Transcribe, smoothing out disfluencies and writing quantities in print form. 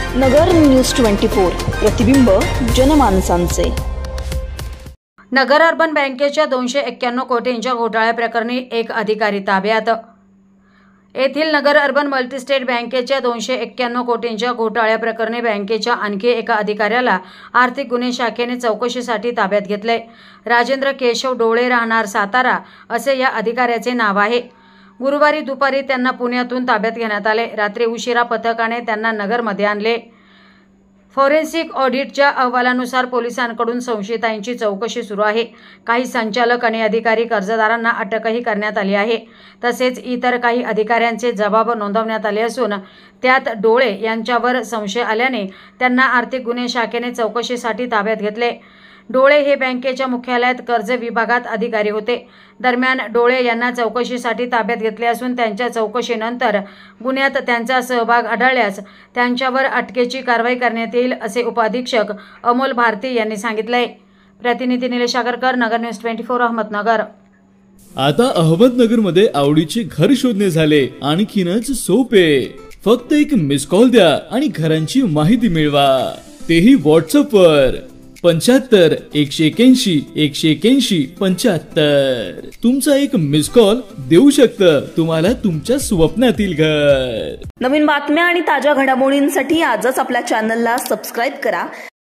नगर news 24 प्रतिबिंब जनमानसांचे। नगर urban बँकेच्या 291 कोटींच्या घोटाळ्याप्रकरणी एक अधिकारी ताब्यात। येथील नगर अर्बन मल्टीस्टेट बँकेच्या 291 कोटींच्या घोटाळ्याप्रकरणी बँकेच्या आणखी एका अधिकाऱ्याला आर्थिक गुन्हे शाखेने चौकशीसाठी ताब्यात घेतले। राजेंद्र केशव डोळे, राहणार सातारा असे या अधिकाऱ्याचे नाव आहे। गुरुवारी दुपारी त्यांना पुण्यातून ताब्यात घेण्यात आले। रात्री उशिरा पथकाने त्यांना नगरमध्ये आणले। फॉरेन्सिक ऑडिटच्या अहवालानुसार पोलिसांकडून संशयितांची चौकशी सुरू आहे। काही संचालक आणि अधिकारी कर्जदारांना अटकही करण्यात आली आहे। तसेच इतर काही अधिकाऱ्यांचे जबाब नोंदवण्यात आले असून त्यात डोळे यांच्यावर संशय आल्याने त्यांना आर्थिक गुन्हे शाखेने चौकशीसाठी ताब्यात घेतले। डोळे हे बँकेच्या मुख्यालयात कर्ज विभागात अधिकारी होते। दरम्यान डोळे यांना चौकशीसाठी ताब्यात घेतले असून त्यांच्या चौकशीनंतर गुन्ह्यात त्यांचा सहभाग आढळल्यास त्यांच्यावर अटकेची कारवाई करण्यात येईल असे उपअधीक्षक अमोल भारती यांनी सांगितले। प्रतिनिधी निलेश आगरकर, नगर न्यूज 24, अहमदनगर। आता अहमदनगरमध्ये आवडीचे घर शोधणे झाले आणखीनच सोपे। फक्त एक मिस कॉल द्या आणि घरांची माहिती मिळवा, तेही व्हॉट्सअपवर 75 181 181 75। तुमचा एक मिस कॉल देऊ शकतं तुम्हाला तुमच्या स्वप्नातील घर। नवीन बातम्या आणि ताज्या घडामोडींसाठी आजच आपल्या चॅनलला सबस्क्राइब करा।